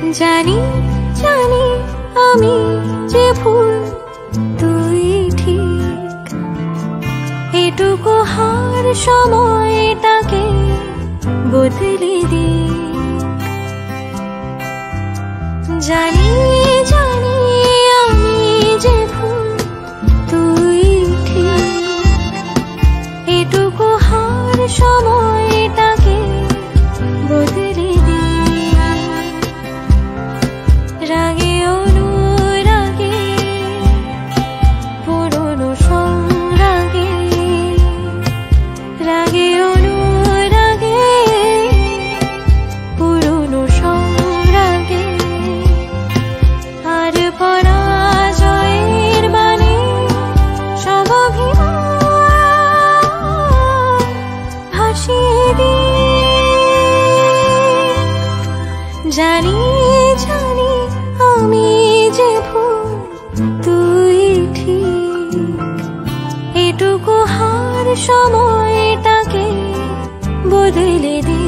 জানি জানি আমি যে ভুল তুই ঠিক, এটুকু হার সময়টাকে বদলে দি। জানি জানি আমি যে ভুল তুই ঠিক, এটুকু হার সময়টাকে বদলে দি। রাগে অনুরাগে পুরনো সংরাগে, রাগে অনুরাগে পুরনো সংরাগে, আর পরাজয়ের মানে সব অভিমান ভাসিয়ে দি। জানি জানি আমি যে ভুল তুই ঠিক, এটুকু হার সময়টাকে বদলে দি।